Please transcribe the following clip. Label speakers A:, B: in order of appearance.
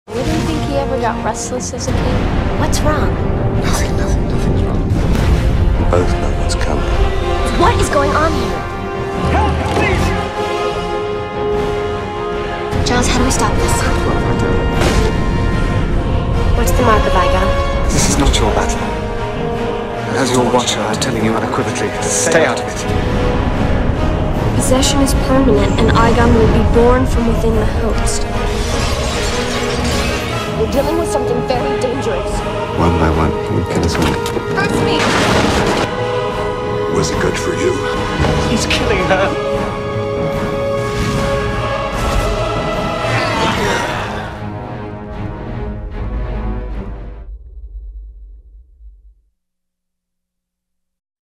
A: You don't think he ever got restless as a kid?
B: What's wrong?
C: Nothing's wrong.
D: We both know what's coming.
B: What is going on here?
C: Help, please!
B: Giles, how do we stop this? What's the mark of Igon?
C: This is not your battle. As your watcher, I'm telling you unequivocally, stay out of it.
A: Possession is permanent, and Igon will be born from within the host. We're dealing with something very dangerous.
D: One by one, he will kill us all.
A: Trust me!
D: Was it good for you?
C: He's killing her.